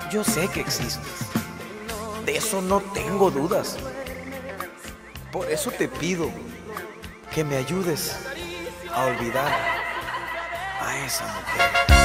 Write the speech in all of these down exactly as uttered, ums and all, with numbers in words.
Yo sé que existes, de eso no tengo dudas. Por eso te pido que me ayudes a olvidar a esa mujer.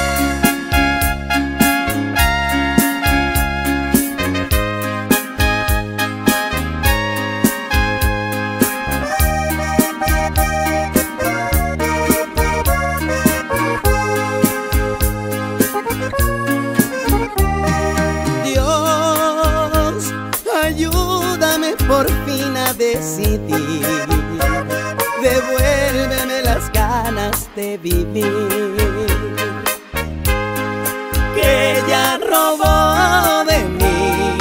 Ayúdame por fin a decidir, devuélveme las ganas de vivir que ella robó de mí.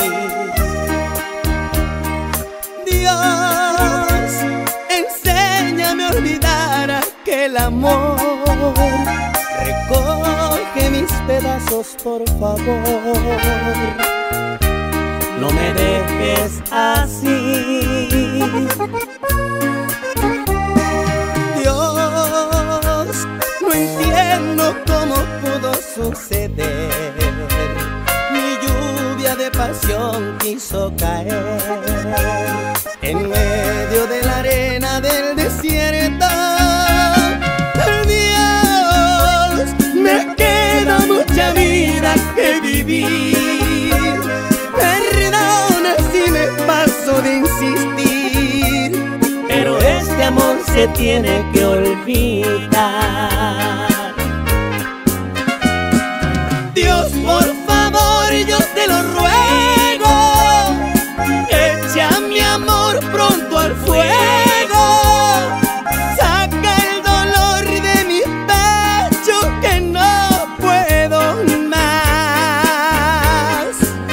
Dios, enséñame a olvidar aquel amor, recoge mis pedazos por favor. No me dejes así. Dios, no entiendo cómo pudo suceder. Mi lluvia de pasión quiso caer en medio de la arena del desierto. Dios, me queda mucha vida que vivir. De insistir, pero este amor se tiene que olvidar. Dios, por favor, yo te lo ruego, echa mi amor pronto al fuego, saca el dolor de mi pecho que no puedo más.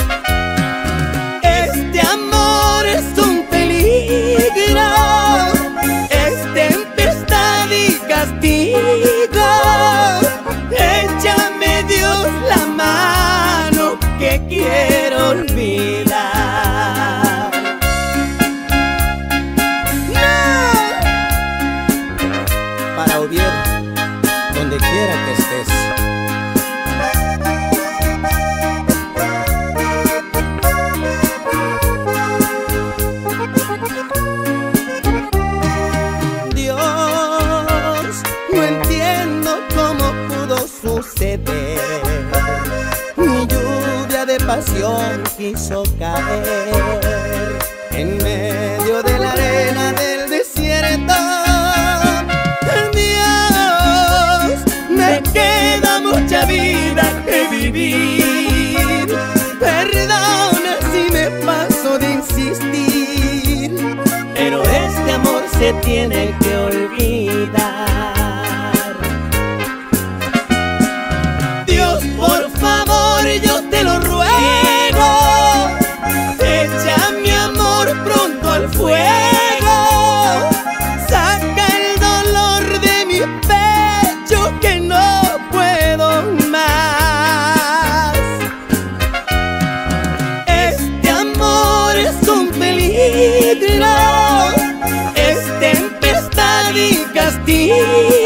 Este amor es un peligro, es tempestad y castigo. Échame, Dios, la mano que quiero olvidar. ¡No! Para Oviedo, donde quiera que estés. Mi lluvia de pasión quiso caer en medio de la arena del desierto. Dios, me queda mucha vida que vivir. Perdona si me paso de insistir, pero este amor se tiene que olvidar. Por favor, yo te lo ruego, echa mi amor pronto al fuego, saca el dolor de mi pecho que no puedo más. Este amor es un peligro, es tempestad y castigo.